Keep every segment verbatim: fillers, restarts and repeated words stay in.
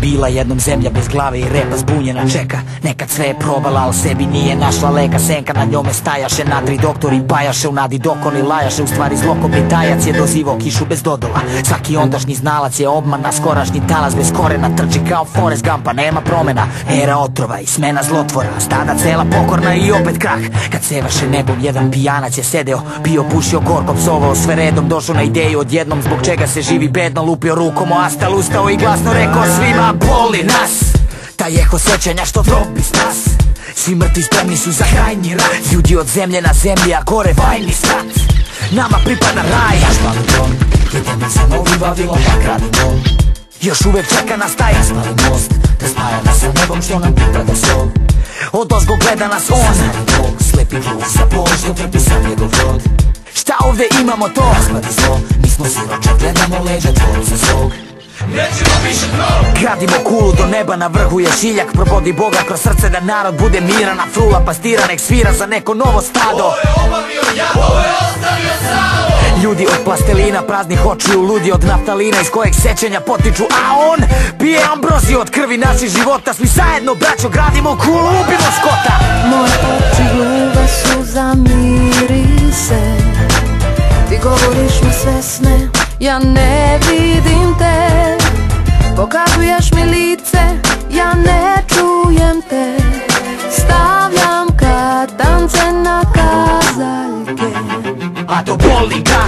bila jednom zemlja bez glave i repa zbunjena čeka. Nekad sve je probala, al sebi nije našla leka. Senka na njome stajaše, na tri doktori pajaše. U nadi dokoni lajaše, u stvari zlokobni tajac je dozivao kišu bez dodola. Svaki ondašnji znalac je obmana, skorašnji talas bez korena. Trči kao Forrest Gumpa, nema promena. Era otrova i smena zlotvora, stada cela pokorna i opet krah. Kad sevaše nebom, jedan pijanac je sedeo, pio, pušio, gorko psovao sve redom. Došao na ideju odjednom zbog čega se živi bedno. Lupio rukom o astal, ustao i glasno rekao svima: boli nas taj eho sećanja što trobi s nas. Svi mrtvi spremni su za krajnji rat. Ljudi od zemlje na zemlji, a gore vajni stat. Nama pripada raj. Naš Babilon, idemo za novi Vavilon, pa gradimo. Još uvek čeka nas taj raspali most, da spaja nas sa nebom što nam pripada sol. Od ozgo gleda nas on, slepi gluk za bol što trpi sam njegov rod. Šta ovde imamo to? Raspadi zlo, mi smo siroče, gledamo leđa tvorca svog. Nećemo više dno. Gradimo kulu do neba, na vrhu je šiljak. Probodi Boga kroz srce da narod bude miran. A frula pastira nek svira za neko novo stado. Ovo je obavio jado, ovo je ostavio sado. Ljudi od plastelina, praznih očiju, ludi od naftalina iz kojeg sećanja potiču. A on pije ambroziju od krvi naših života. Svi zajedno, braćo, gradimo kulu, ubimo Skota. Moje oči gluve su za mirise. Ti govoriš mi sve sne, ja ne vidim te. Pokazuješ mi lice, ja ne čujem te. Stavljam katance na kazaljke. A to boli ga,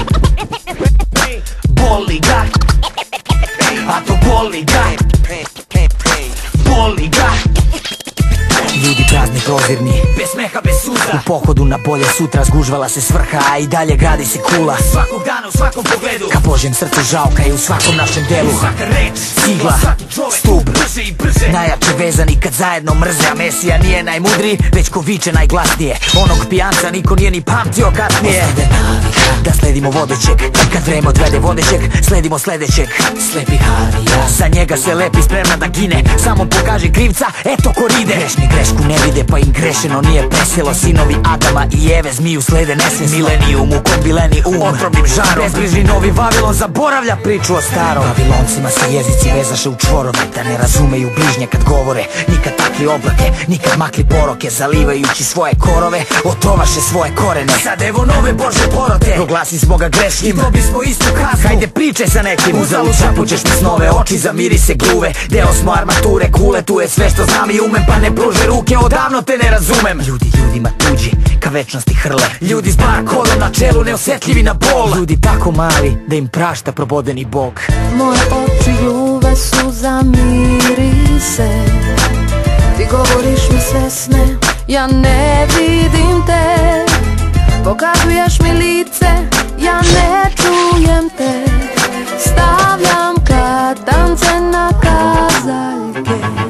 boli ga, a to boli ga, boli ga. Ljudi prazni, prozirni, bez smeha, bez suza. U pohodu na bolje sutra zgužvala se svrha, a i dalje gradi se kula. Svakog dana, u svakom pogledu, ka Božjem srcu žalka i u svakom našem delu. Svaka reč, cigla, stub, brže i brže. Najjače vezani kad zajedno mrze, a Mesija nije najmudriji, već ko viče najglasnije. Onog pijanca niko nije ni pamtio kasnije. Da sledimo vodećeg, kad vreme odvede vodećeg, sledimo sledećeg. Slepi Harija, za njega se lepi, spremna da gine. Samo pokaži krivca, eto ko ride. Grešni grešku ne vide, pa im grešeno nije preselo. Sinovi Adama i Eve zmiju slede nesvesno. Milenijum u kombileni um, otrovnim žarom. Bezbrižni novi Vavilon zaboravlja priču o starom. Vaviloncima se jezici vezaše u čvorove, da ne razumeju bližnje kad govore. Nikad takli oblake, nikad makli poroke, zalivajući svoje korove, otrovaše svoje korene. Sad evo nove Božje porote, proglasi smo ga grešnim, dobili smo istu kaznu. Hajde priče sa nekim, uzalud šapućeš mi snove, oči zamiri se gluve. Deo smo armature, kule, tu je sve što znam i umem, pa ne pruže ruke, odavno te ne razumem. Ljudi ljudima tuđi, ka večnosti hrle. Ljudi s bar kodom na čelu, neosetljivi na bol. Ljudi tako mali, da im prašta probodeni Bog. Moje oči gluve su za mirise. Ti govoriš mi sve sne, ja ne vidim te. Pokazuješ mi lice, ja ne čujem te. Stavljam katance na kazaljke.